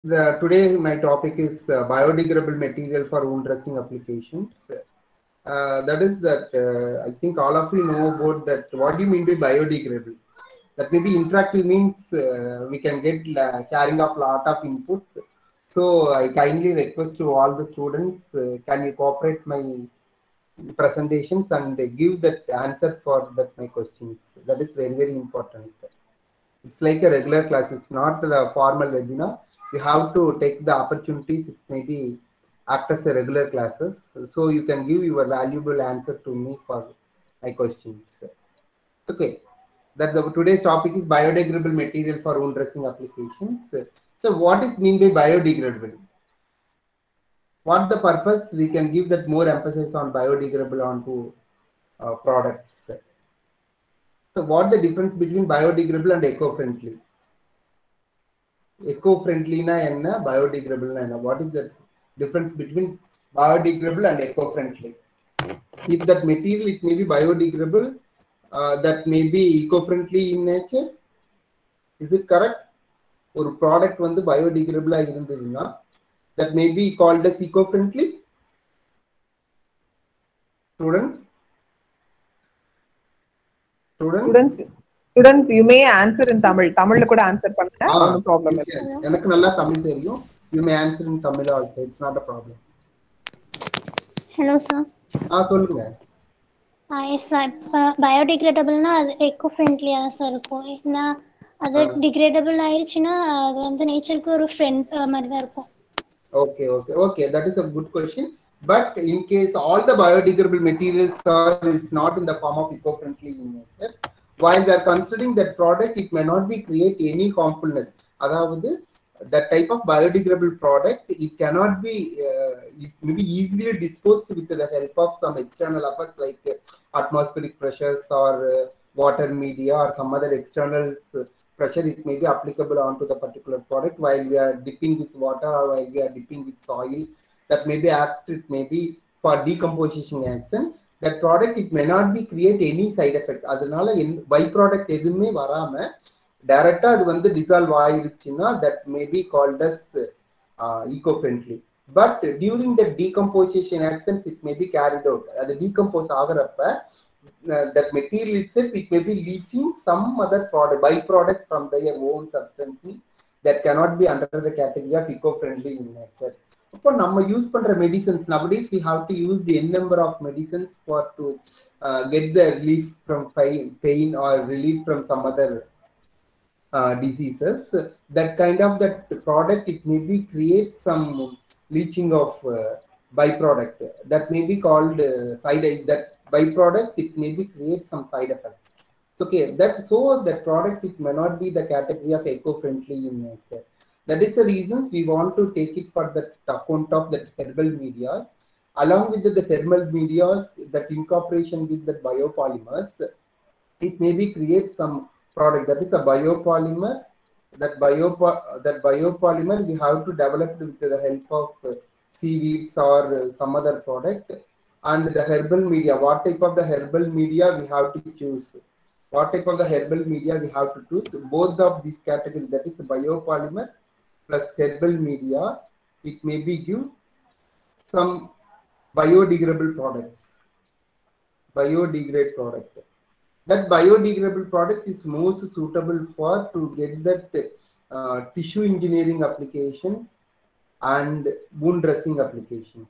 Today my topic is biodegradable material for wound dressing applications. I think all of you know about that. What do you mean by biodegradable? That maybe interactive means we can get sharing of lot of inputs. So I kindly request to all the students, can you cooperate my presentations and give that answer for that my questions. That is very important. It's like a regular class. It's not the formal webinar. You have to take the opportunities. It maybe act as a regular classes. So you can give your valuable answer to me for my questions. Okay. Today's topic is biodegradable material for wound dressing applications. So what is mean by biodegradable? What the purpose? We can give that more emphasis on biodegradable onto products. So what the difference between biodegradable and eco-friendly? Eco-friendly na enna, biodegradable na enna. What is the difference between biodegradable and eco-friendly? If that material it may be biodegradable, that may be eco-friendly in nature. Is it correct? ஒரு product வந்து பயோடிகிரபிளா இருந்ததுன்னா that may be called as eco-friendly. Students, you may answer in Tamil. Tamil கூட answer பண்ணுங்க. No problem. எனக்கு நல்லா தமிழ் தெரியும். You may answer in Tamil also. It's not a problem. Hello sir. சொல்லுங்க. Yes sir. பயோடிகிரேடபிள்னா அது எக்கோ ஃப்ரெண்ட்லியா தான் sir இருக்கும். ஏன்னா அது டிகிரேடபிள் ஆயிடுச்சுன்னா அது வந்து நேச்சருக்கு ஒரு ஃப்ரெண்ட் மாதிரி தான் இருக்கும். Okay. That is a good question. But in case all the biodegradable materials are, it's not in the form of eco-friendly in nature. While we are considering that product, it may not be create any harmfulness. அதாவது that type of biodegradable product, it cannot be it may be easily disposed with the help of some external effects like atmospheric pressures or water media or some other external pressure. It may be applicable onto the particular product while we are dipping with water or while we are dipping with soil. That may be it may be for decomposition action. That product it may not be create any side effect. அதனால by product எதுவுமே வராம டைரக்டா அது வந்து dissolve ஆயிருச்சுன்னா that may be called as eco-friendly. But during the decomposition actions it may be carried out. அது decompose ஆகிறப்ப that material itself it may be leaching some other product byproducts from their own substance that cannot be under the category of eco-friendly in nature. அப்போ நம்ம use பண்ற medicines nowadays we have to use the n number of medicines for to get the relief from pain or relief from some other diseases. That kind of that product it may be create some leaching of byproduct that may be called that byproducts it may be create some side effects. Okay, that product it may not be the category of eco-friendly in nature. That is the reasons we want to take it for the account of the herbal medias. Along with the herbal medias, that incorporation with the biopolymers, it may be create some product that is a biopolymer. That biopolymer we have to develop with the help of seaweeds or some other product. And the herbal media, what type of the herbal media we have to choose? What type of the herbal media we have to choose? Both of these categories, that is biopolymer plus herbal media, it may be give some biodegradable products. Biodegrade product. That biodegradable product is most suitable for to get that tissue engineering applications and wound dressing applications.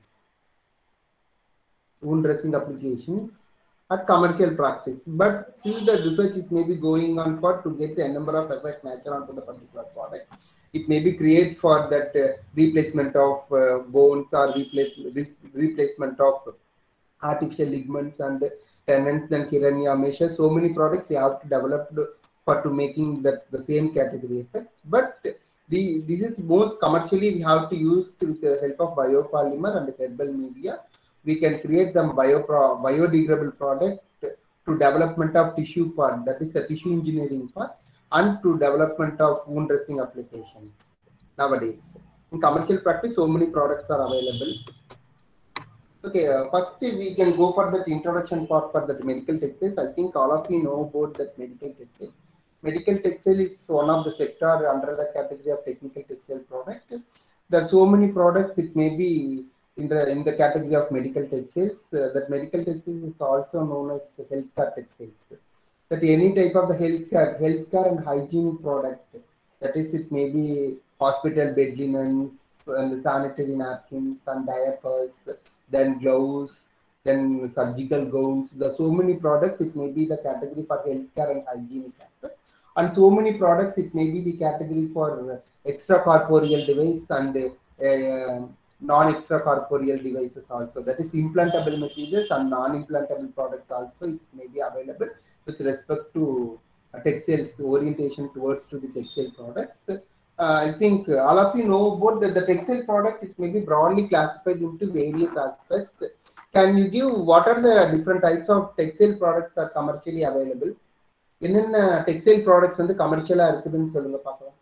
Wound dressing applications at commercial practice, but still the research is maybe going on for to get a number of effect nature onto the particular product. It may be create for that replacement of bones or replacement of artificial ligaments and tendons, then hernia measure. So many products we have to develop for to making that the same category effect. But this is most commercially we have to use with the help of biopolymer and herbal media. We can create some biodegradable product to development of tissue part, that is the tissue engineering part, and to development of wound dressing applications. Nowadays in commercial practice so many products are available. Okay, first we can go for that introduction part for that medical textiles. I think all of you know about that medical textile. medical textile is one of the sector under the category of technical textile product. There are so many products. It may be in the category of medical textiles. That medical textiles is also known as healthcare textiles. That any type of the healthcare and hygiene product. That is, it may be hospital bed linens and sanitary napkins and diapers, then gloves, then surgical gowns. There are so many products. It may be the category for healthcare and hygienic aspect. And so many products, it may be the category for extracorporeal device and non-extracorporeal devices also. That is implantable materials and non-implantable products also. It may be available with respect to textiles orientation towards to the textile products. I think all of you know about the textile product. It may be broadly classified into various aspects. Can you give what are the different types of textile products are commercially available? என்னென்ன textile products வந்து கமர்ஷியலா இருக்குதுன்னு சொல்லுங்க பார்க்கலாம்.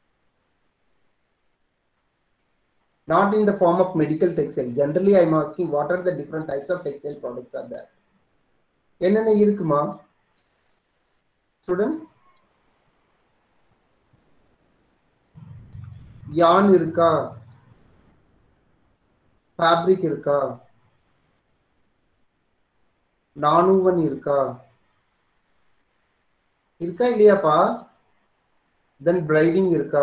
Not in the form of medical textile. Generally, I'm asking what are the different types of textile products are there? என்னென்ன இருக்குமா students? yarn இருக்கா? Fabric இருக்கா? நானூவன் இருக்கா? இருக்கா இல்லையாப்பா? தென் பிரைடிங் இருக்கா?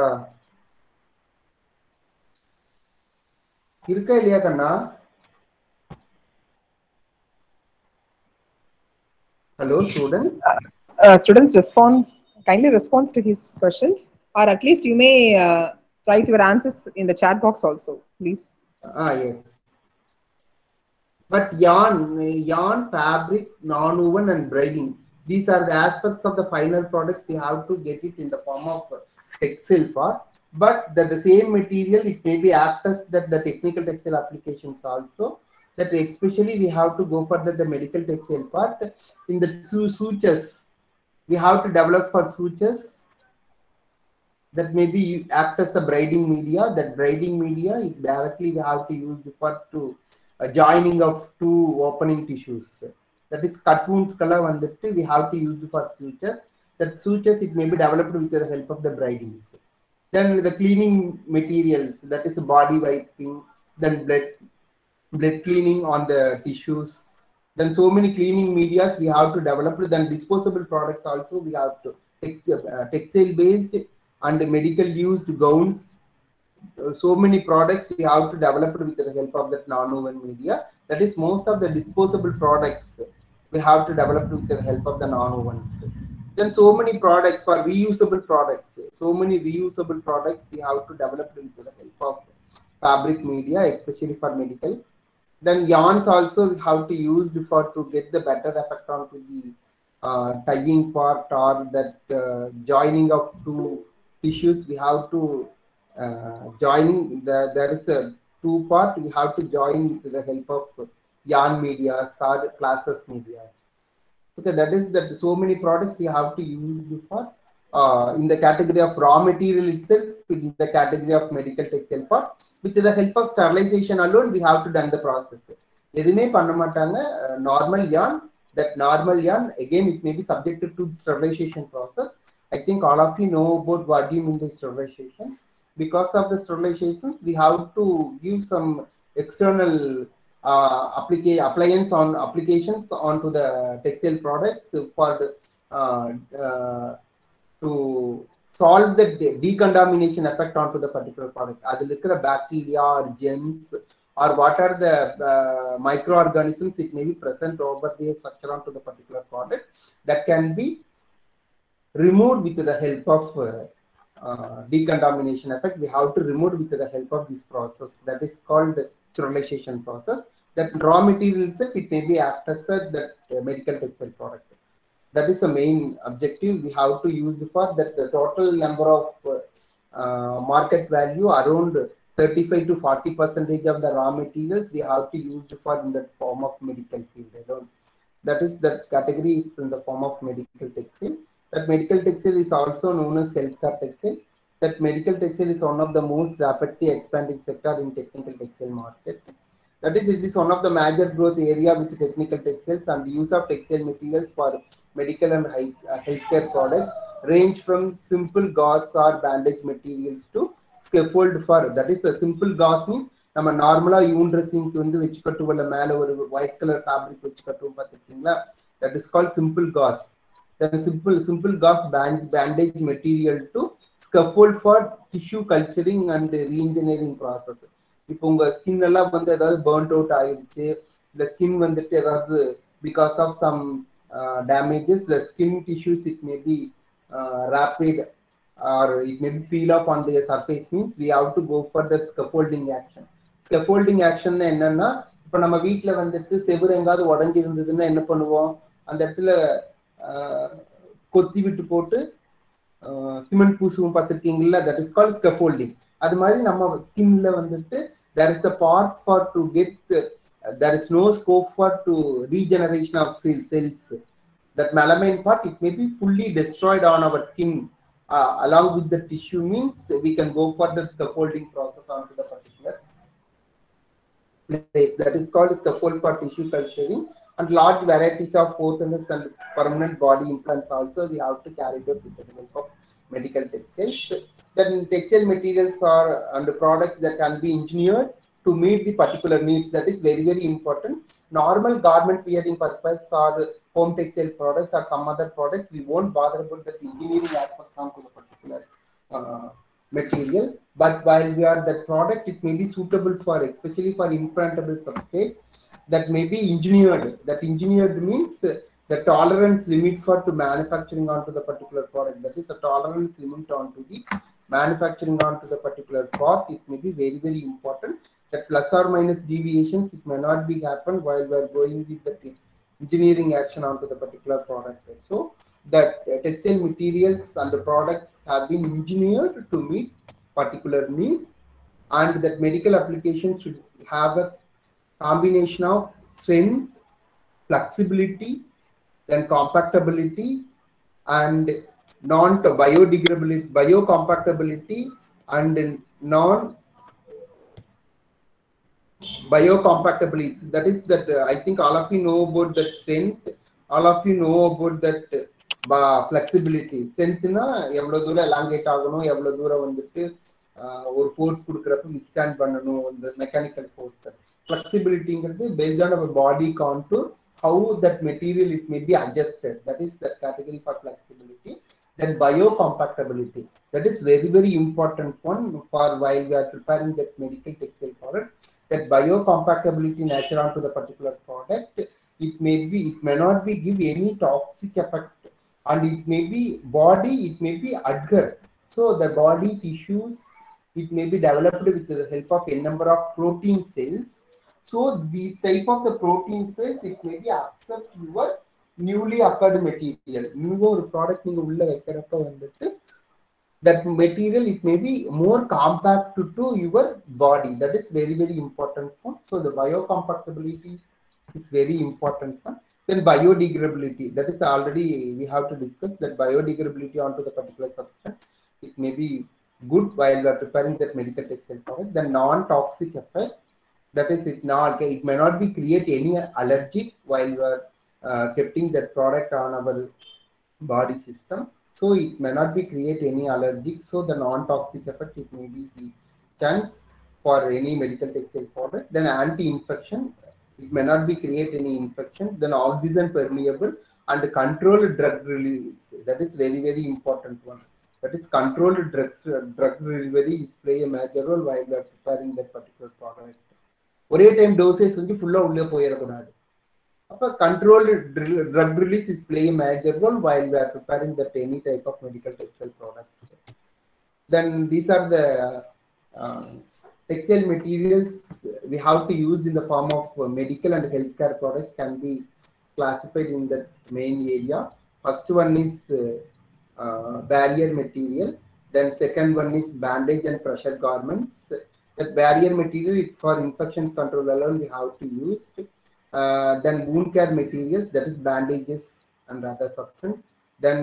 இருக்கா இல்லையா கண்ணா? Hello, students. Students kindly respond to his questions, or at least you may write your answers in the chat box also, please. Yes. But yarn, fabric, non-woven, and braiding. These are the aspects of the final products. We have to get it in the form of textile part. But the same material, it may be act as that the technical textile applications also. That especially we have to go for the medical textile part. In the sutures, we have to develop for sutures that maybe act as a braiding media. That braiding media, directly we have to use for to joining of two opening tissues. That is cut wounds color and we have to use for sutures. That sutures, it may be developed with the help of the braidings. Then the cleaning materials, that is body wiping, then blood cleaning on the tissues. Then so many cleaning medias we have to develop. Then disposable products also we have to textile based and medical used gowns. So many products we have to develop with the help of that non-woven media. That is most of the disposable products we have to develop with the help of the non-wovens. Then so many products for reusable products. So many reusable products we have to develop with the help of fabric media, especially for medical. Then yarns also we have to use for to get the better effect onto the tying part or that joining of two tissues. We have to joining there is a two part. We have to join with the help of yarn medias or classes medias. Okay, that is that so many products we have to use for in the category of raw material itself, in the category of medical textile part. With the help of sterilization alone, we have to done the process. எதுமே பண்ண மாட்டாங்க. Normal yarn, that normal yarn again it may be subjected to the sterilization process. I think all of you know about what do you mean by sterilization. Because of the sterilizations, we have to give some external applications onto the textile products for to solve the decontamination effect onto the particular product. Adil ikkira bacteria or germs or what are the microorganisms it may be present over the structure onto the particular product that can be removed with the help of decontamination effect. We have to remove with the help of this process that is called sterilization process. That raw material itself, it may be act as that medical textile product. That is the main objective we have to use for that. The total number of market value around 35 to 40% of the raw materials we have to use for in that form of medical field alone. That is that category is in the form of medical textile. That medical textile is also known as healthcare textile. That medical textile is one of the most rapidly expanding sector in technical textile market. That is, it is one of the major growth area with technical textiles, and the use of textile materials for medical and healthcare products range from simple gauze or bandage materials to scaffold for, that is a simple gauze means நம்ம நார்மலா யூன் ட்ரெஸ்ஸிங்க்கு வந்து வச்சு கட்டுவோம்ல, மேல ஒரு white colour fabric வச்சு கட்டுவோம் பார்த்துருக்கீங்களா, that is called simple gauze. Then simple gauze bandage material to scaffold for tissue culturing and re-engineering process. இப்போ உங்க ஸ்கின் எல்லாம் வந்து ஏதாவது பர்ன்ட் அவுட் ஆயிடுச்சு, இந்த ஸ்கின் வந்துட்டு ஏதாவது because of some damages the skin tissues, it may be rapid or it may be peel off on the surface, means we have to go for that scaffolding action. Scaffolding action என்னன்னா, இப்போ நம்ம வீட்டுல வந்துட்டு செவுரு எங்காவது உடஞ்சி இருந்ததுன்னா என்ன பண்ணுவோம், அந்த இடத்துல கொத்தி விட்டு போட்டு சிமெண்ட் பூசுவோம் பார்த்துருக்கீங்களா, that is called scaffolding. அது மாதிரி நம்ம ஸ்கின்ல வந்துட்டு there is a part for to get there is no scope for to regeneration of cells. That melamine part, it may be fully destroyed on our skin along with the tissue, means we can go for the scaffolding process onto the particular place. That is called scaffold for tissue culturing. And large varieties of porcelains and permanent body implants also we have to carry out with the help of medical textiles. Then textile materials are and products that can be engineered to meet the particular needs. That is very, very important. Normal garment wearing purpose or home textile products or some other products, we won't bother about the engineering aspects onto the particular material. But while we are that product, it may be suitable for, especially for implantable substrate, that may be engineered. That engineered means the tolerance limit for to manufacturing onto the particular product. That is a tolerance limit onto the manufacturing onto the particular part. It may be very, very important. That plus or minus deviations, it may not be happen while we are going with the engineering action onto the particular product. So that textile materials and the products have been engineered to meet particular needs, and that medical application should have a combination of strength, flexibility, then compactability, and non-biodegradability, biocompatibility, and non-biocompatibility. That is that I think all of you know about that strength, all of you know about that flexibility. Strength na எவ்வளவு தூரம் elongate ஆகணும், எவ்வளவு தூரம் வந்துட்டு ஒரு force கொடுக்கறப்ப withstand பண்ணணும், அந்த mechanical force. Flexibility based on our body contour, how that material it may be adjusted. That is the category for flexibility. Then biocompatibility, that is very, very important one for while we are preparing that medical textile product. That biocompatibility nature onto the particular product, it may not be give any toxic effect, and it may be body, it may be adhere. So the body tissues, it may be developed with the help of a number of protein cells. So these type of the protein cells, it may be accept your newly occurred material. New product நீங்க உள்ள வைக்கிறப்ப வந்துட்டு that material, it may be more compact to your body. That is very, very important one. So the biocompatibility is very important one. Then biodegradability, that is already we have to discuss that biodegradability onto the particular substance. It may be good while we are preparing that medical textile product. The non-toxic effect, that is it may not be create any allergic while we are keeping that product on our body system. So it may not be create any allergic. So the non-toxic effect, it may be the chance for any medical textile product. Then anti-infection, it may not be create any infection. Then oxygen permeable and controlled drug release. That is very, very important one. That is controlled drug delivery is play a major role while we are preparing that particular product. ஒரே time dosage வந்து ஃபுல்லா உள்ளே போயிடக்கூடாது. அப்போ controlled drug release is play a major role while we are preparing that any type of medical textile products. Then these are the textile materials we have to use in the form of medical and healthcare products can be classified in the main area. First one is barrier material. Then second one is bandage and pressure garments. That barrier material for infection control alone we have to use. Then wound care materials, that is bandages and other substance. Then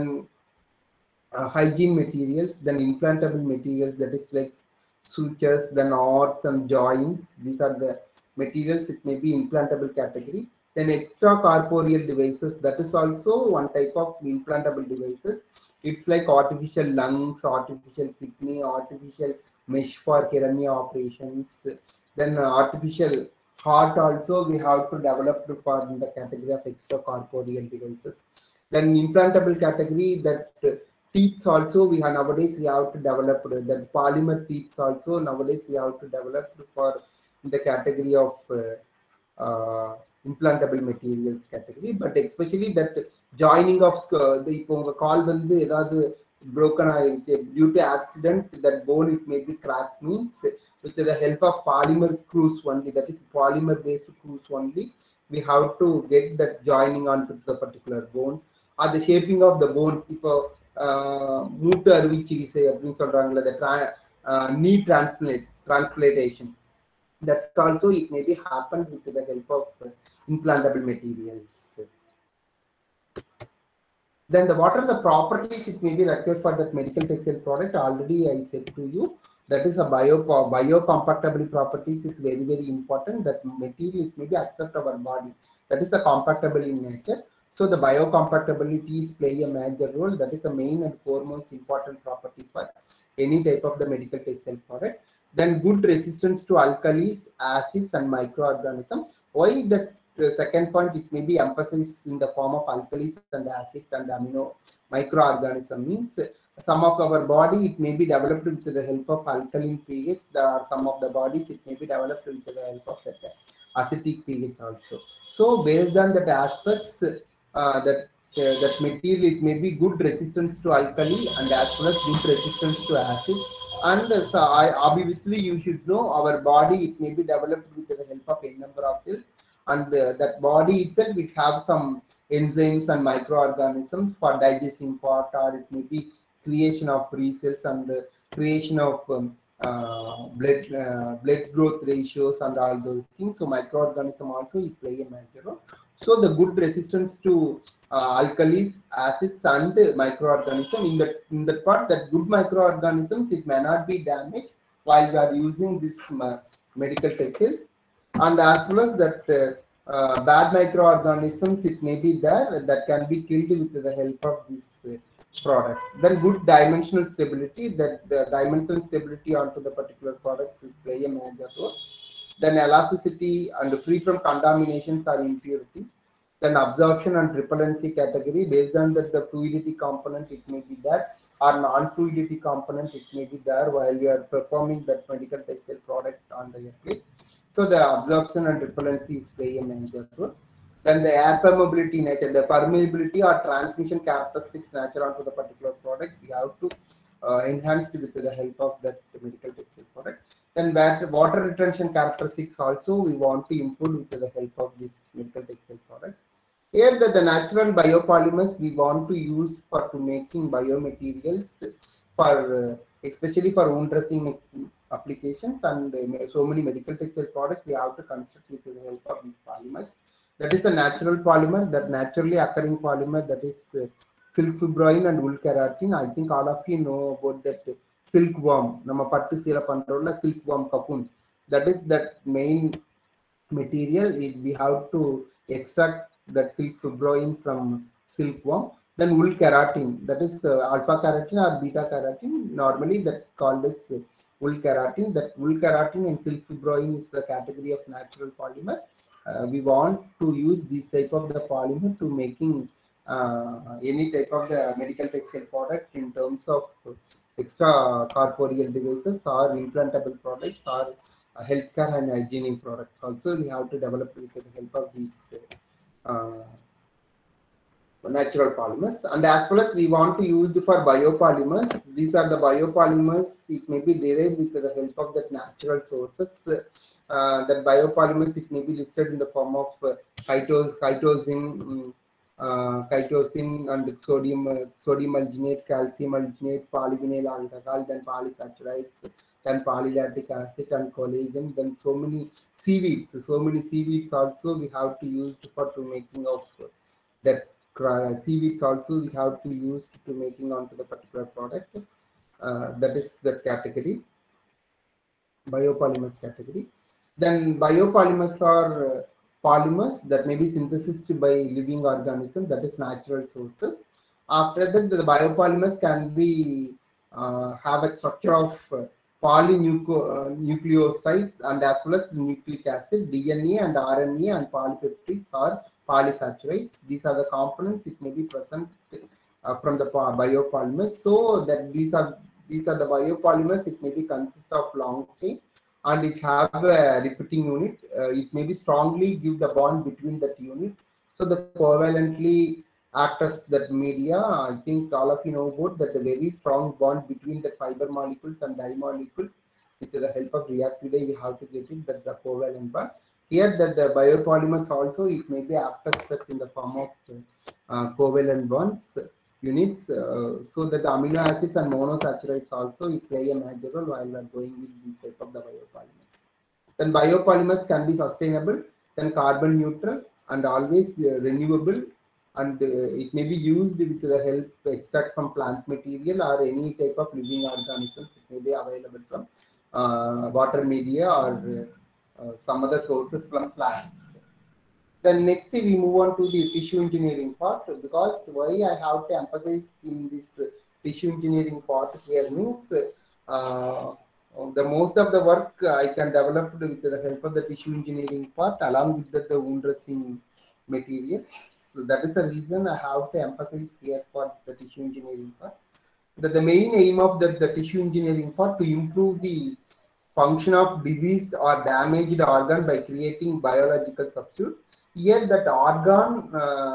hygiene materials, then implantable materials, that is like sutures, then orts and joints. These are the materials, it may be implantable category. Then extracorporeal devices, that is also one type of implantable devices. It's like artificial lungs, artificial kidney, artificial mesh for hernia operations. Then artificial heart also we have to develop for in the category of extracorporeal devices. Then implantable category, that teeth also we have nowadays we have to develop that polymer teeth also nowadays we have to develop for the category of implantable materials category. But especially that joining of the இப்போ உங்க கால் வந்து ஏதாவது broken ஆயிடுச்சு due to accident, that bone it may be cracked, means with the help of polymer screws only, that is polymer based screws only, we have to get that joining onto the particular bones or the shaping of the bone. இப்போ மூட்டு அறுவை சிகிச்சை அப்படின்னு சொல்றாங்கல்ல, the knee transplantation, that's also it may be happened with the help of implantable materials. Then what are the properties it may be required for that medical textile product? Already I said to you, that is a biocompatibility properties is very, very important. That material it may be accept our body, that is a compatible in nature. So the biocompatibilities play a major role. That is the main and foremost important property for any type of the medical textile product. Then good resistance to alkalis, acids and microorganisms. Why that second point it may be emphasized in the form of alkalis and acid and amino microorganism, means some of our body it may be developed with the help of alkaline pH. There are some of the bodies it may be developed with the help of that acidic pH also. So based on that aspects, that material it may be good resistance to alkali and as well as good resistance to acid. And so obviously you should know our body it may be developed with the help of n number of cells, and that body itself it have some enzymes and microorganisms for digesting part, or it may be creation of free cells and creation of blood growth ratios and all those things. So microorganism also it play a major role. So the good resistance to alkalis, acids and microorganism, in that part, that good microorganisms it may not be damaged while we are using this medical textile, and as well as that bad microorganisms it may be there that can be killed with the help of this products. Then good dimensional stability, that the dimensional stability onto the particular products is play a major role. Then elasticity and free from contaminations or impurities. Then absorption and repellency category, based on that the fluidity component it may be there or non-fluidity component it may be there while we are performing that medical textile product on the airplace. So the absorption and repellency is play a major role. Then the air permeability nature, the permeability or transmission characteristics nature onto the particular products we have to enhance it with the help of that medical textile product. Then water retention characteristics also we want to improve with the help of this medical textile product. Here that the natural biopolymers we want to use for to making biomaterials for especially for wound dressing applications, and so many medical textile products we have to construct with the help of these polymers. That is a natural polymer, that naturally occurring polymer, that is silk fibroin and wool keratin. I think all of you know about that silkworm. Nama pattu sila pandrolla silkworm cocoon. That is that main material. We have to extract that silk fibroin from silkworm. Then wool keratin, that is alpha keratin or beta keratin. Normally that called as wool keratin. That wool keratin and silk fibroin is the category of natural polymer. We want to use this type of the polymer to making any type of the medical textile product in terms of extra corporeal devices or implantable products or healthcare and hygienic products. Also we have to develop with the help of these natural polymers. And as well as we want to use for biopolymers, these are the biopolymers it may be derived with the help of that natural sources. That biopolymers it may be listed in the form of chitosan and sodium alginate, calcium alginate, polyvinyl alcohol, then polysaccharides, then polylactic acid and collagen. Then so many seaweeds also we have to use for to making of that seaweeds also we have to use to making onto the particular product. That is the category, biopolymers category. Then biopolymers are polymers that may be synthesized by living organisms, that is natural sources. After that, the biopolymers can be have a structure of polynucleosides and as well as nucleic acid, DNA and RNA and polypeptides or polysaccharides. These are the components it may be present from the biopolymers. So that these are the biopolymers. It may be consist of long chain and it have a repeating unit. It may be strongly give the bond between the units. So the covalently act as that media. I think all of you know about that the very strong bond between the fiber molecules and dye molecules. With the help of reactivity, we have to get it that the covalent bond. Here that the biopolymers also it may be act as that in the form of covalent bonds units, so that the amino acids and monosaccharides also play a major role while we are going with this type of the biopolymers. Then biopolymers can be sustainable, then carbon neutral and always renewable, and it may be used with the help extract from plant material or any type of living organisms. It may be available from water media or some other sources from plants. Then next we move on to the tissue engineering part, because why I have to emphasize in this tissue engineering part here means the most of the work I can develop with the help of the tissue engineering part along with the wound dressing materials. So that is the reason I have to emphasize here for the tissue engineering part. That the main aim of the tissue engineering part to improve the function of diseased or damaged organ by creating biological substitute. Here that organ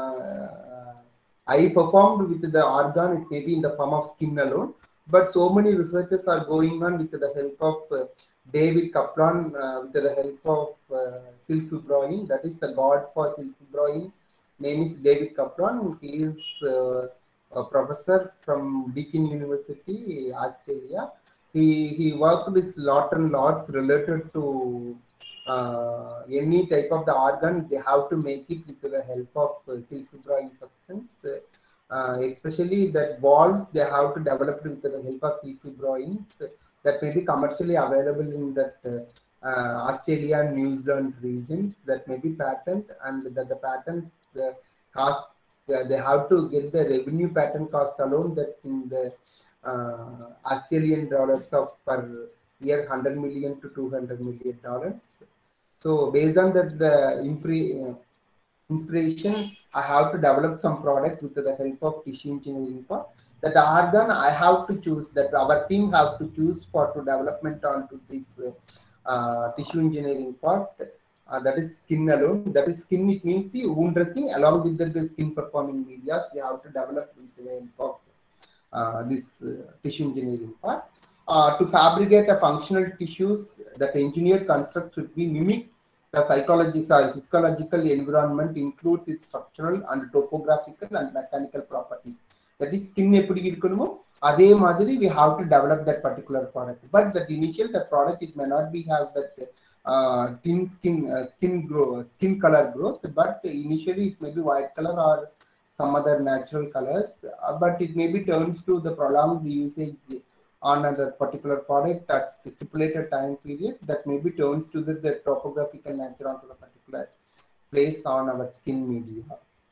I performed with the organ, it may be in the form of skin alone, but so many researchers are going on with the help of David Kaplan, with the help of silk fibroin, that is the god for silk fibroin. Name is David Kaplan. He is a professor from Deakin University, Australia. He worked with lot and lots related to any type of the organ. They have to make it with the help of silk fibroin substance. Especially that valves they have to develop with the help of silk fibroins that may be commercially available in that Australia and New Zealand regions, that may be patent, and that the patent the cost they have to get the revenue patent cost alone that in the Australian dollars of per year 100 million to 200 million dollars. So based on that the inspiration, I have to develop some product with the help of tissue engineering part. That organ I have to choose, that our team have to choose for to development onto this tissue engineering part. That is skin alone. That is skin. It means the wound dressing along with the skin performing medias. We have to develop with the help of this tissue engineering part. To fabricate a functional tissues, that engineered construct should be mimic the physiological environment, includes its structural and topographical and mechanical properties. That is skin எப்படி இருக்கணுமோ அதே மாதிரி we have to develop that particular product. But that initial the product it may not be have that thin skin color growth, but initially it may be white color or some other natural colors, but it may be turns to the prolonged usage on a particular product at stipulated time period, that may be turns to the topographical nature onto the particular place on our skin media.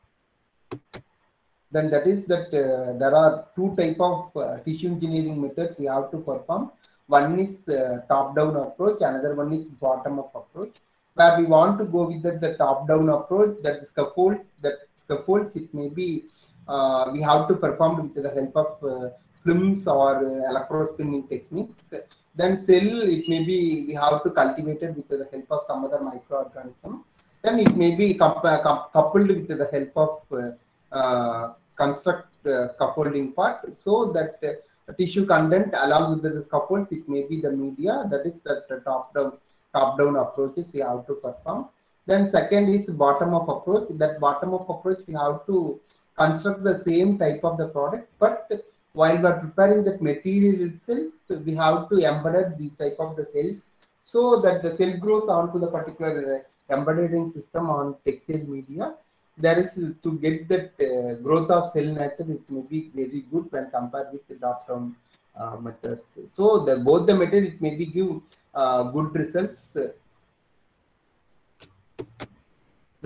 Then that is that there are two type of tissue engineering methods we have to perform. One is top-down approach, another one is bottom-up approach. Where we want to go with the top-down approach, that scaffolds it may be we have to perform with the help of films or electrospinning techniques. Then cell it may be we have to cultivate it with the help of some other microorganism. Then it may be coupled with the help of construct scaffolding part, so that tissue content along with the scaffolds it may be the media. That is the top-down approaches we have to perform. Then second is bottom-up approach. That bottom-up approach we have to construct the same type of the product, but while we are preparing that material itself, we have to embed these type of the cells, so that the cell growth onto the particular embedding system on textile media. There is to get that growth of cell nature, it may be very good when compared with the top-down methods. So both the method it may be give good results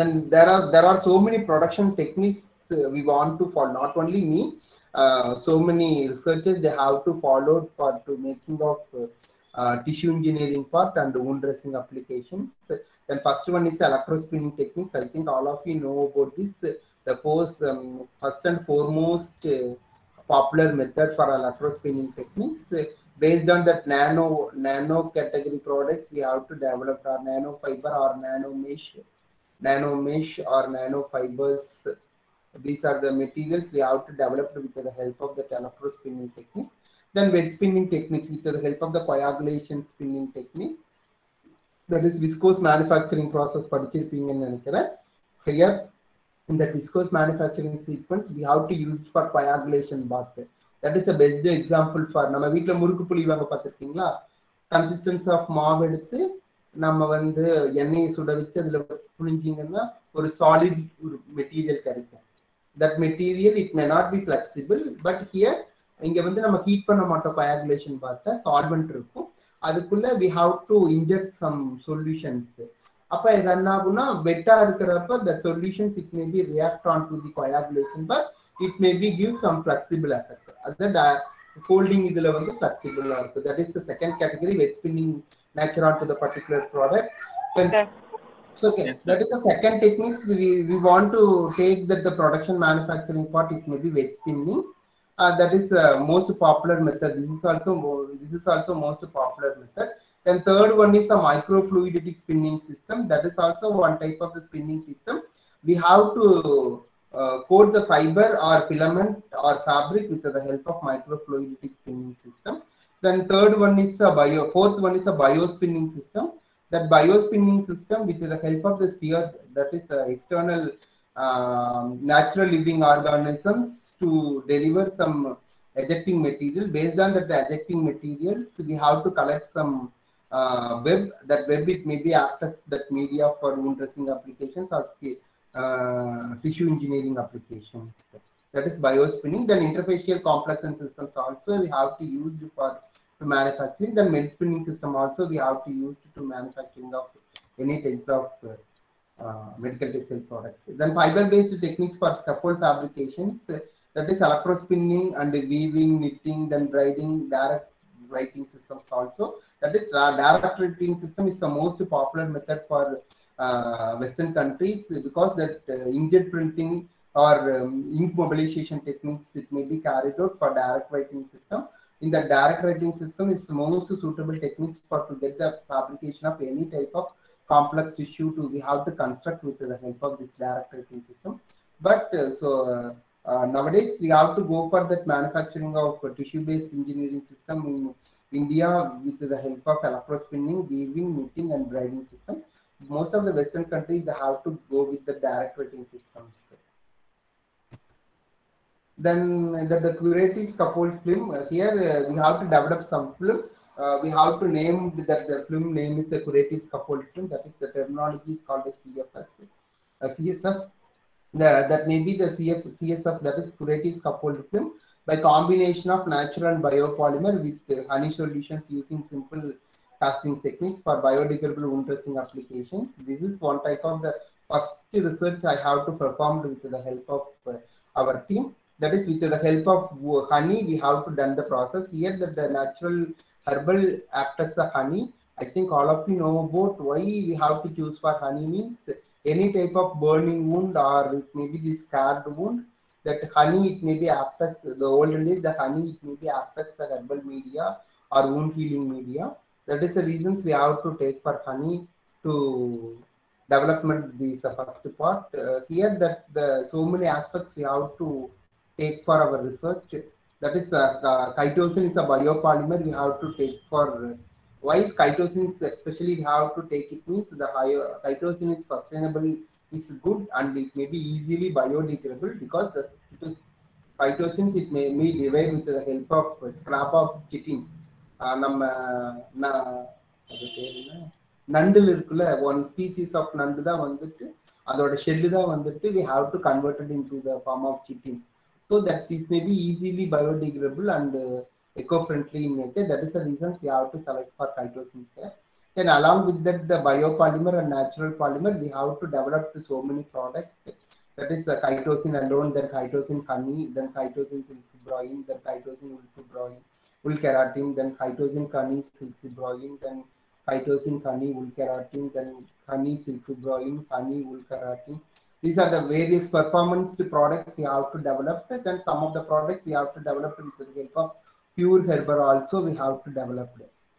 Then there are so many production techniques we want to follow. Not only me, so many researchers they have to follow for to making of tissue engineering part and wound dressing applications. Then first one is electrospinning techniques. I think all of you know about this. The first and foremost popular method for electrospinning techniques. Based on that nano category products, we have to develop our nano fiber or nano mesh or nano fibers. These are the materials we have to develop with the help of the electrospinning techniques. Then wet spinning techniques with the help of the coagulation spinning techniques. That is viscose manufacturing process. Here in the viscose manufacturing sequence, we have to use for coagulation bath. That is the best example for நம்ம வீட்ல முறுக்கு புளிவாங்க பார்த்திருக்கீங்களா? Consistence of மாவு எடுத்து நம்ம வந்து எண்ணெயை சுட வச்சு அதுல புளிஞ்சிங்கன்னா ஒரு சாலிட் மெட்டீரியல் கிடைக்கும். That material it may not be flexible, but here இங்க வந்து நம்ம ஹீட் பண்ண மாட்டோம் coagulation பார்த்தா சால்வெண்ட் இருக்கும். அதுக்குள்ள we have to inject some solutions. அப்ப இது என்ன ஆகும்னா வெட்டா இருக்கிறப்ப the solutions it may be react on to the coagulation, but it may be give some flexible effect. The folding இதுல வந்து flexible இருக்கு. That is the second category, wet spinning nature onto the particular product. So okay, yes, that is the second technique. We want to take that the production manufacturing part is maybe wet spinning. That is most popular method. This is also most popular method. Then third one is a microfluidic spinning system. That is also one type of the spinning system. We have to coat the fiber or filament or fabric with the help of microfluidic spinning system. Then fourth one is a biospinning system. That biospinning system with the help of the spheres, that is the external natural living organisms to deliver some ejecting material. Based on that ejecting materials, we have to collect some web. That web it may be act as that media for wound dressing applications or tissue engineering applications. That is biospinning. Then interfacial complexant systems also we have to use for manufacturing. Then melt spinning system also we have to use to manufacturing of any type of medical textile products. Then fiber-based techniques for scaffold fabrications, that is electrospinning and weaving, knitting, then braiding, direct writing systems also. That is direct writing system is the most popular method for Western countries because that inkjet printing or ink mobilization techniques it may be carried out for direct writing system. In the direct writing system is most suitable techniques for to get the fabrication of any type of complex tissue we have to construct with the help of this direct writing system. But nowadays we have to go for that manufacturing of tissue-based engineering system in India with the help of electrospinning, weaving, knitting, and braiding systems. Most of the Western countries they have to go with the direct writing systems. Then the curative scaffold film. Here we have to develop some film. We have to name that the film name is the curative scaffold film. That is the terminology is called a CSF. That may be the CSF, that is curative scaffold film, by combination of natural and biopolymer with honey solutions using simple casting techniques for biodegradable wound dressing applications. This is one type of the first research I have to perform with the help of our team. That is with the help of honey, we have to done the process. Here that the natural herbal act as a honey. I think all of you know about why we have to choose for honey means any type of burning wound or it may be the scarred wound. That honey it may be act as the olden days the honey it may be act as a herbal media or wound healing media. That is the reasons we have to take for honey to development. This first part. Here that the so many aspects we have to take for our research. That is chitosan is a biopolymer we have to take for. Why is chitosan especially we have to take it means the higher chitosan is sustainable, is good and it may be easily biodegradable because the chitosan it may be derived with the help of scrap of chitin. நண்டில் இருக்குல்ல one species of நண்டு தான் வந்துட்டு அதோட shell தான் வந்துட்டு we have to convert it into the form of chitin. So that this may be easily biodegradable and eco-friendly in nature. That is the reasons we have to select for chitosan there. Then along with that, the biopolymer and natural polymer, we have to develop so many products. That is the chitosan alone, then chitosan honey, then chitosan silkibroin, then chitosan ulfibroin, wool keratin, then chitosan honey silkibroin, then chitosan honey wool keratin, then honey silkibroin, honey wool keratin. These are the various performance products we have to develop. Then some of the products we have to develop with the help of pure herb also we have to develop.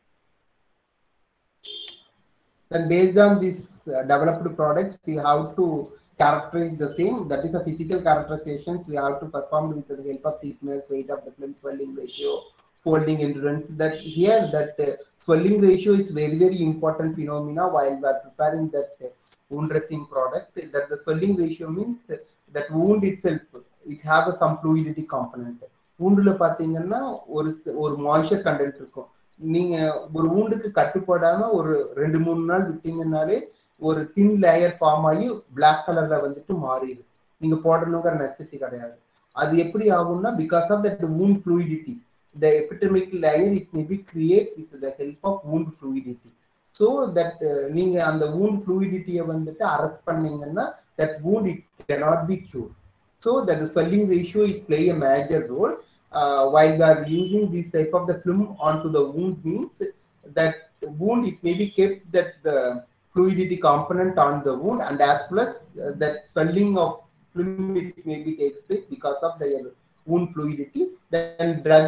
Then based on these developed products, we have to characterize the same. That is the physical characterizations we have to perform with the help of thickness, weight of the film, swelling ratio, folding endurance. That here that swelling ratio is very important phenomena while we are preparing that wound dressing product. That the swelling ratio means that wound itself it have some fluidity component. woundல பாத்தீங்கன்னா ஒரு moisture content இருக்கும். நீங்க ஒரு woundக்கு கட்டுப்படாம ஒரு 2-3 நாள் விட்டீங்கன்னாலே ஒரு thin layer form ஆகி black கலர்ல வந்துட்டு மாறிடும். நீங்க போடணுங்கிற நெசசிட்டி கிடையாது. அது எப்படி ஆகும்னா because of that wound fluidity, the epidermic layer it may be create with the help of wound fluidity. So that நீங்க அந்த wound fluidity வந்துட்டு arrest பண்ணீங்கன்னா that wound it cannot be cured. So that the swelling ratio is play a major role. While we are using this type of the film onto the wound means that wound it may be kept that the fluidity component on the wound, and as well as that swelling of film it may be takes place because of the wound fluidity. Then drug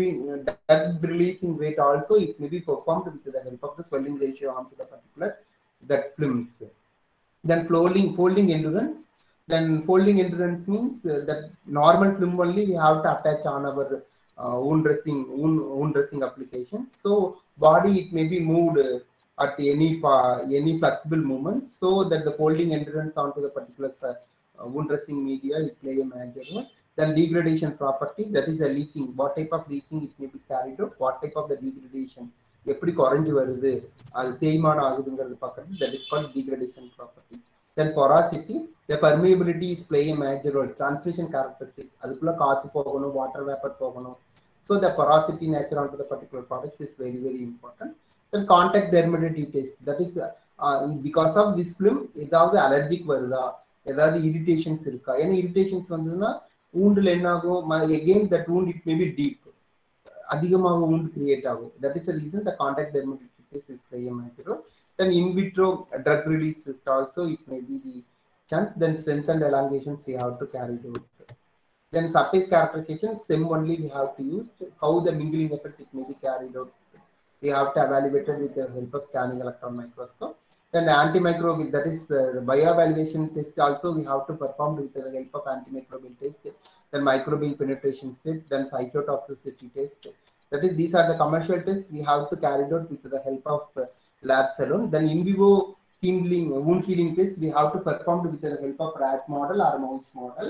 releasing rate also it may be performed with the help of the swelling ratio onto the particular that films. Then folding endurance. Then folding endurance means that normal film only we have to attach on our wound dressing application. So body it may be moved at any flexible movement, so that the folding endurance onto the particular wound dressing media it play a major role. Then degradation properties, that is a leaching. What type of leaching it may be carried out, what type of the degradation எப்படி குறைஞ்சு வருது அது தேய்மானம் ஆகுதுங்கிறது பார்க்கறது, that is called degradation properties. Then porosity, the permeability is play a major role. Transmission characteristics, அதுக்குள்ள காத்து போகணும், water vapor போகணும். So the porosity nature onto the particular products is very important. Then contact dermatitis test, that is because of this film ஏதாவது allergic வருதா, ஏதாவது irritations இருக்கா. ஏன்னா irritations வந்ததுன்னா woundல என்ன ஆகும், again that wound it may be deep, அதிகமாக wound create ஆகும். That is the reason the contact dermatitis test is play a major role. Then in vitro drug release test also it may be the chance. Then strength and elongations we have to carry out. Then surface characterization, SEM only we have to use. How the mingling effect it may be carried out, we have to evaluate it with the help of scanning electron microscope. Then antimicrobial, that is bioevaluation test also we have to perform with the help of antimicrobial test. Then microbial penetration test, then cytotoxicity test. That is, these are the commercial tests we have to carry out with the help of labs alone. Then in vivo wound healing test we have to perform with the help of rat model or mouse model.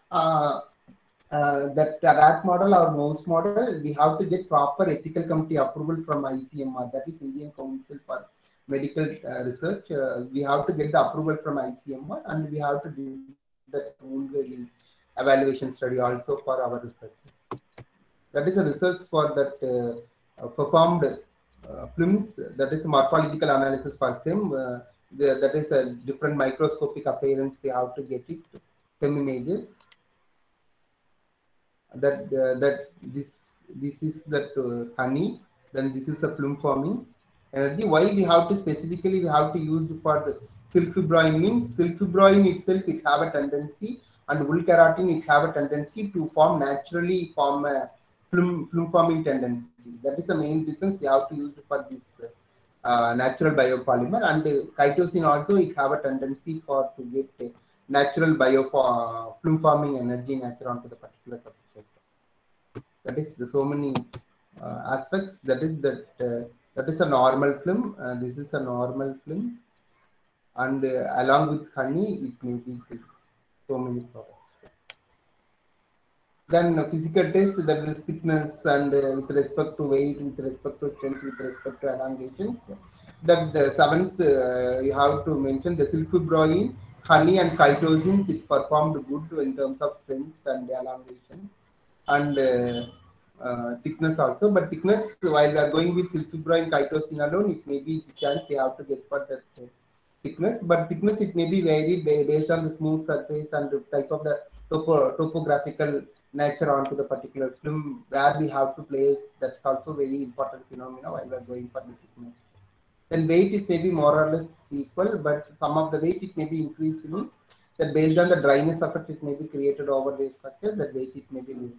That rat model or mouse model we have to get proper ethical committee approval from ICMR, that is Indian Council for Medical Research. We have to get the approval from ICMR, and we have to do that wound healing evaluation study also for our research. That is the results for that performed films, that is morphological analysis for SEM. That is a different microscopic appearance we have to get it, SEM images. That this is that honey, then this is a film forming energy. Why we have to specifically we have to use for the silkibroin means silkibroin itself it have a tendency, and wool keratin it have a tendency to naturally form a film forming tendency. That is the main reasons we have to use for this natural biopolymer. And chitosan also it have a tendency for to get natural film forming energy nature onto the particular substrate. That is so many aspects. That is a normal film. This is a normal film, and along with honey it may be so many products. Then physical test, that is thickness and with respect to weight, with respect to strength, with respect to elongations. That the seventh you have to mention the silkibroin, honey and chitosans it performed good in terms of strength and elongation. And thickness also, but thickness while we are going with sulfibroin chitosan alone, it may be the chance we have to get for that thickness, but thickness it may be varied based on the smooth surface and the type of the topographical nature onto the particular film where we have to place. That's also very important phenomena while we are going for the thickness. Then weight is maybe more or less equal, but some of the weight it may be increased means that based on the dryness effect it may be created over the structure, that weight it may be limited.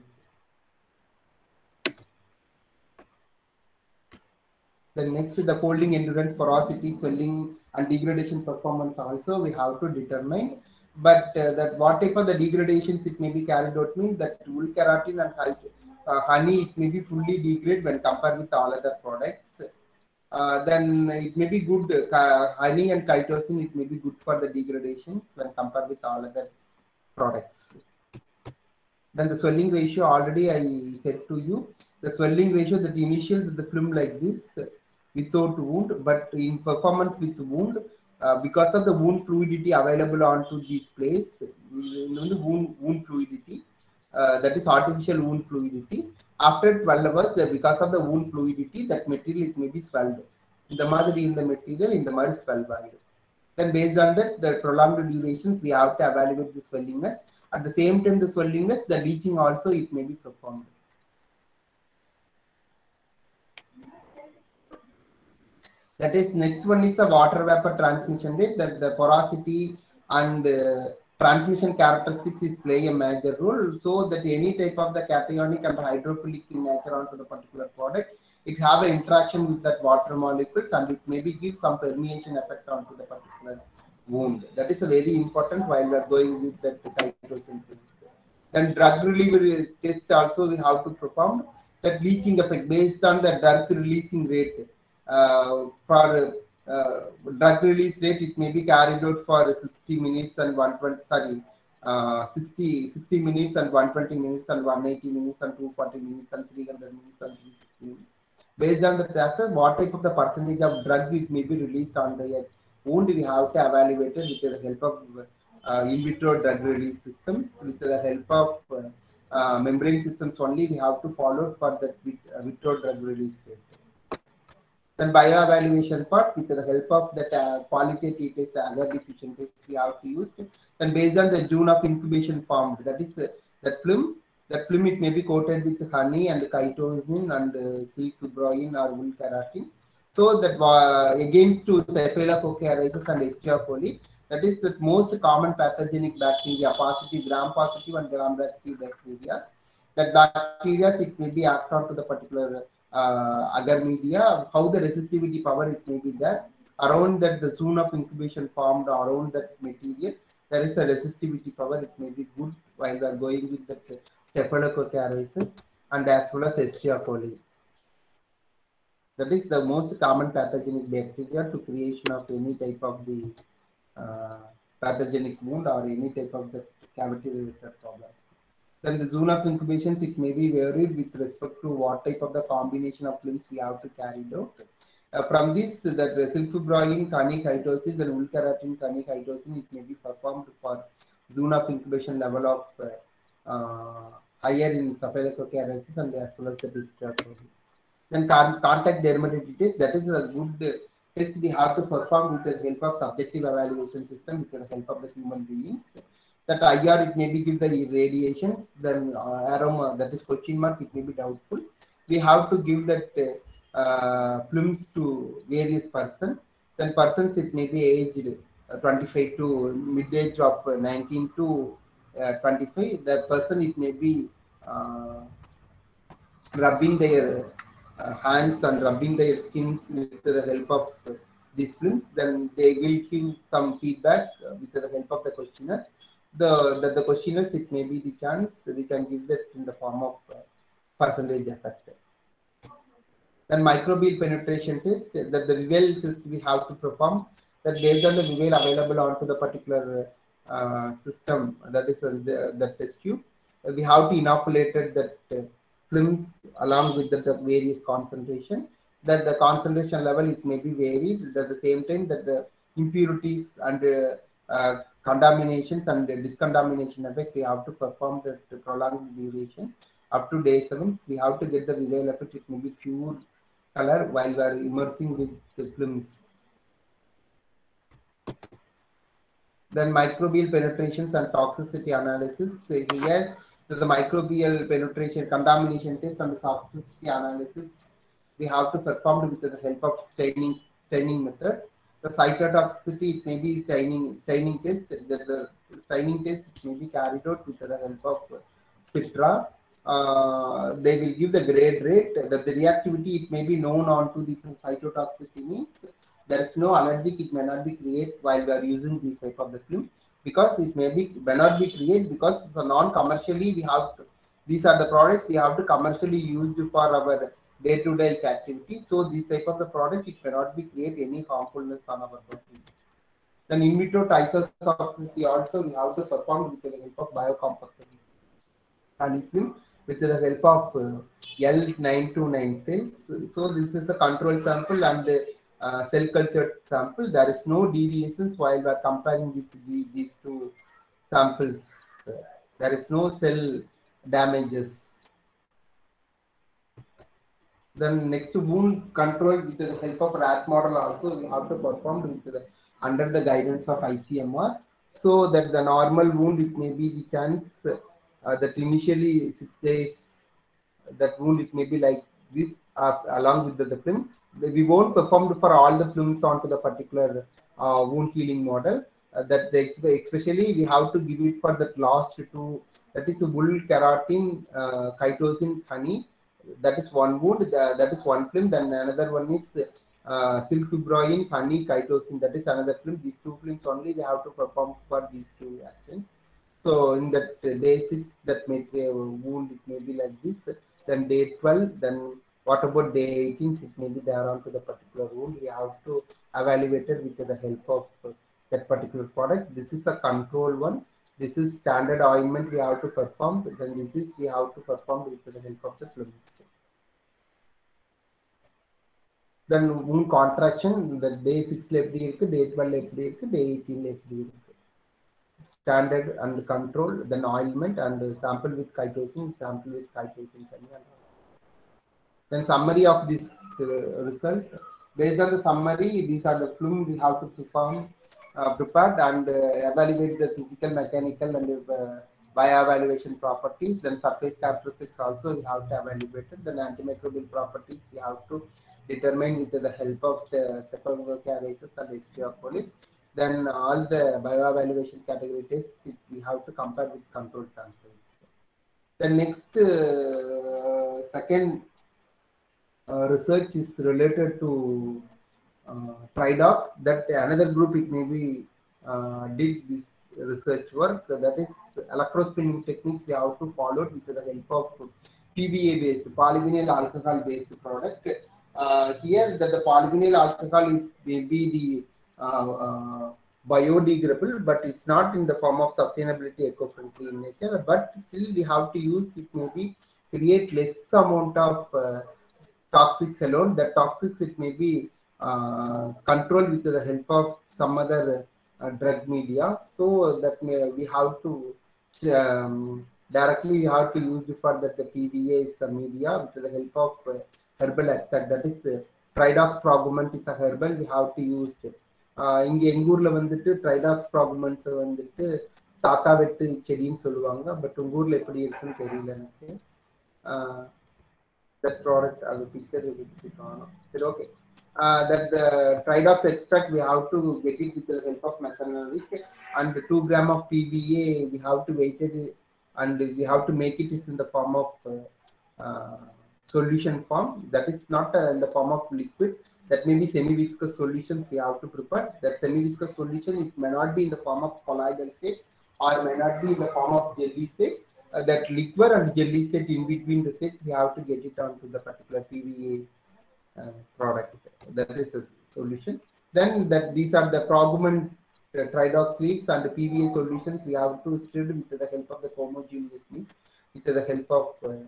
Then next is the folding endurance, porosity, swelling, and degradation performance also we have to determine. But that what type of the degradations it may be carried out means that wool keratin and honey it may be fully degrade when compared with all other products. Then it may be good, honey and chitosan it may be good for the degradation when compared with all other products. Then the swelling ratio already I said to you, the swelling ratio that initial the film like this without wound, but in performance with wound, because of the wound fluidity available onto this place, the wound fluidity, that is artificial wound fluidity. After 12 hours, because of the wound fluidity, that material it may be swelled. In the material, in the mud swell value. Then based on that, the prolonged durations, we have to evaluate the swellingness. At the same time, the swellingness, the leaching also it may be performed. That is, next one is the water vapor transmission rate, that the porosity and transmission characteristics is play a major role, so that any type of the cationic and hydrophilic in nature onto the particular product, it have an interaction with that water molecules and it maybe give some permeation effect onto the particular wound. That is a very important while we are going with that chitosan. Then drug reliever test also we have to perform, that leaching effect based on the drug releasing rate. For drug release rate, it may be carried out for 60 minutes and 120, 60 minutes and 120 minutes and 180 minutes and 240 minutes and 300 minutes and 360 minutes. Based on the factor, what type of the percentage of drug it may be released on the wound, we have to evaluate it with the help of in vitro drug release systems, with the help of membrane systems only. We have to follow for that vitro drug release rate. Then bioevaluation part, with the help of that qualitative test, agar diffusion test we have to use. Then based on the zone of incubation formed, that is that film it may be coated with honey and chitosan and sulfibroin or wool keratin. So that against to Staphylococcus aureus and Escherichia coli, that is the most common pathogenic bacteria, positive, gram-positive and gram-negative bacteria. That bacteria it may be act on to the particular agar media, how the resistivity power it may be there. Around that the zone of incubation formed around that material, there is a resistivity power, it may be good while we are going with the Staphylococcus aureus and as well as Escherichia coli. That is the most common pathogenic bacteria to creation of any type of the pathogenic wound or any type of the cavity related problem. Then the zone of incubations, it may be varied with respect to what type of the combination of films we have to carry out. From this, that the sulfibroin, chitosan, then wool keratin, chitosan, it may be performed for zone of incubation level of higher in Staphylococcus aureus and as well as the Escherichia coli. Then contact dermatitis, that is a good test we have to perform with the help of subjective evaluation system, with the help of the human beings. That IR it may be give the radiations, then aroma, that is question mark, it may be doubtful. We have to give that films to various persons. Then persons it may be aged 25 to mid age of 19 to 25. The person it may be rubbing their hands and rubbing their skins with the help of these films. Then they will give some feedback with the help of the questionnaires. The questionnaires, it may be the chance we can give that in the form of percentage effect. Then microbial penetration test, that the Vivel system we have to perform, that based on the Vivel available onto the particular system, that is the test tube, we have to inoculate that films along with the various concentration, that the concentration level it may be varied, at the same time that the impurities and contaminations and discontamination effect we have to perform that prolonged duration. up to day 7, we have to get the Vival effect. It may be pure color while we are immersing with the films. Then microbial penetrations and toxicity analysis. Here, the microbial penetration, contamination test and toxicity analysis we have to perform with the help of staining method. The cytotoxicity, it may be staining test. The staining test it may be carried out with the help of Citra. They will give the grade rate that the reactivity it may be known onto the cytotoxicity means there is no allergic, it may not be created while we are using this type of the film because it may not be created because it's a non-commercially we have to, these are the products we have to commercially use for our day-to-day activity. So this type of the product it cannot be create any harmfulness on our body. Then in vitro toxicity also we have to perform with the help of biocompatibility and film with the help of L929 cells. So this is a control sample and cell culture sample. There is no deviations while we are comparing with these two samples. There is no cell damages. Then next wound control with the help of rat model also we have to perform with under the guidance of ICMR. So that the normal wound it may be the chance that initially 6 days that wound it may be like this along with the film. We won't perform for all the films onto the particular wound healing model. Especially we have to give it for that last two, that is wool keratin, chitosan, honey. That is one wound, that is one film. Then another one is silk fibroin, honey, chitosan. That is another film. These two films only we have to perform for these two actions. So in that day 6, that may wound it may be like this. Then day 12, then what about day 18? It may be there onto the particular wound. We have to evaluate it with the help of that particular product. This is a control one. This is standard ointment we have to perform. Then this is we have to perform with the help of the films. Then wound contraction, the day 6 day 12 day 18 standard and control, then ointment and sample with chitosan, then summary of this result. Based on the summary, these are the film we have to perform, prepared and evaluate the physical, mechanical and bioevaluation properties. Then surface characteristics also we have to evaluate it. Then antimicrobial properties we have to determine with the help of Staphylococcus and Staphylococcus. Then all the bioevaluation category tests we have to compare with control samples. The next second research is related to Tridox. That another group it may be did this research work. That is electrospinning techniques we have to follow with the help of PVA based, polyvinyl alcohol based product. Here that the polyvinyl alcohol it may be the biodegradable, but it's not in the form of sustainability eco-friendly in nature, but still we have to use it maybe create less amount of toxics alone. The toxics it may be controlled with the help of some other drug media. So that we have to directly we have to use for that the PVA is a media with the help of herbal extract. That is Tridox progument is a herbal we have to use it. இங்க எங்க ஊர்ல வந்துட்டு Tridax ப்ராகுமெண்ட்ஸ் வந்துட்டு தாத்தா வெட்டு செடின்னு சொல்லுவாங்க. But உங்க ஊர்ல எப்படி இருக்குன்னு தெரியல எனக்கு. That product as a picture காணும். சரி, okay. That the Tridox extract we have to get it with the help of methanolic and 2 gram of PBA we have to weight it and we have to make it is in the form of solution form. That is not in the form of liquid. That may be semi-viscous solutions we have to prepare. That semi-viscous solution it may not be in the form of colloidal state or may not be in the form of jelly state. That liquid and jelly state in between the states we have to get it onto the particular PVA product. That is a solution. Then that these are the progument Tridox leaves and the PVA solutions we have to stir with the help of the homogeneous mix with the help of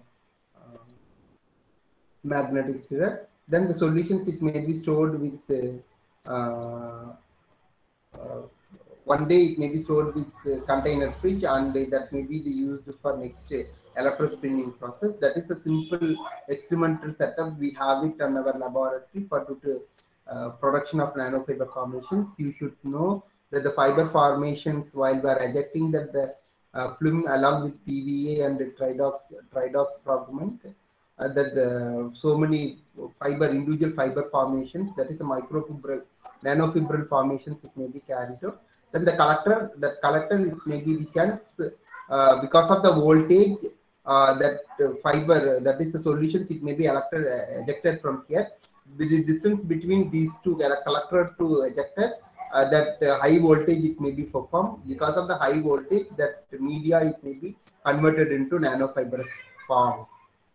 magnetic stirrer. Then the solutions it may be stored with one day it may be stored with container fridge, and that may be used for next electrospinning process. That is a simple experimental setup. We have it in our laboratory for production of nanofiber formations. You should know that the fiber formations, while we are ejecting that the film along with PVA and the tridox fragment, that so many individual fiber formations, that is a microfibril nanofibril formations, it may be carried out. Then the collector it may be the chance because of the voltage that fiber, that is the solutions, it may be ejected from here. The distance between these two, collector to ejector, that high voltage it may be performed. Because of the high voltage, that media it may be converted into nanofibrous form.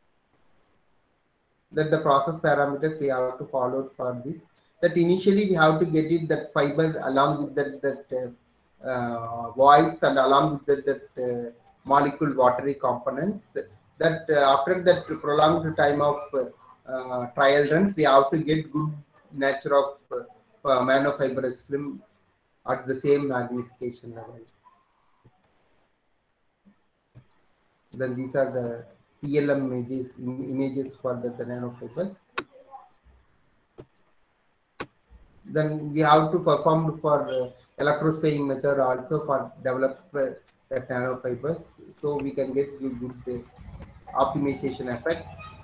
That the process parameters we have to follow for this. That initially we have to get it that fiber along with that voids and along with that molecule watery components. That after that prolonged time of trial runs, we have to get good nature of nanofibrous film at the same magnification level. Then these are the PLM images for the nanofibers. Then we have to perform for electrospinning method also for develop that nanofibers, so we can get good optimization effect.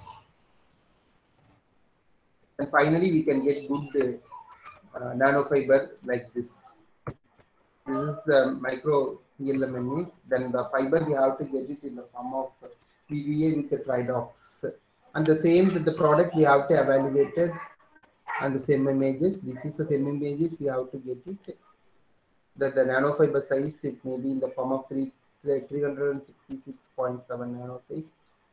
And finally, we can get good nanofiber like this. This is the micro PLM image. Then the fiber we have to get it in the form of PVA with the tridox. And the same that the product we have to evaluate it and the same images. This is the same images we have to get it. That the nanofiber size it may be in the form of 366.7 nano size.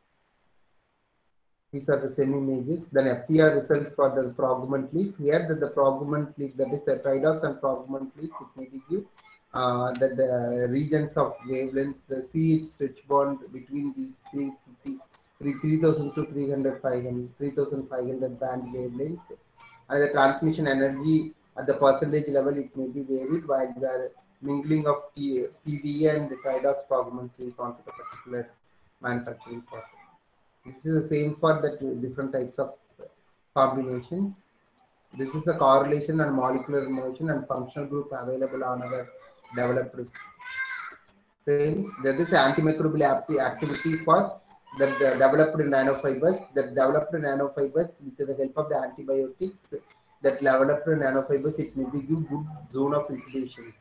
These are the same images. Then FTR result for the fragment leaf. Here the fragment leaf, that is the tridox and fragment leaves, it may be give that the regions of wavelength, the CH stretch bond between these 3000 to 3500 band wavelength, and the transmission energy at the percentage level it may be varied while we are mingling of PVA and the tridox fragment leaf onto the particular manufacturing process. This is the same for the different types of combinations. This is a correlation and molecular motion and functional group available on our developed frames. That is antimicrobial activity for the developed nanofibers. That developed nanofibers with the help of the antibiotics, that developed nanofibers, it may be give good zone of infiltrations.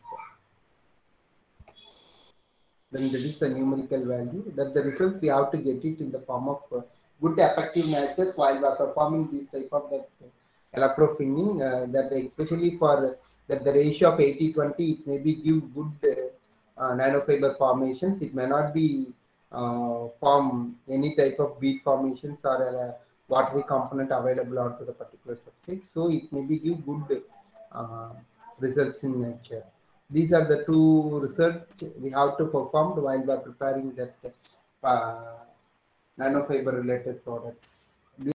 Then there is a numerical value. That the results we have to get it in the form of good effective natures while we are performing this type of that electrofinning. That especially for that the ratio of 80-20, it may be give good nanofiber formations. It may not be form any type of bead formations or a watery component available onto the particular substrate. So it may be give good results in nature. These are the two research we have to perform while we are preparing that nanofiber related products.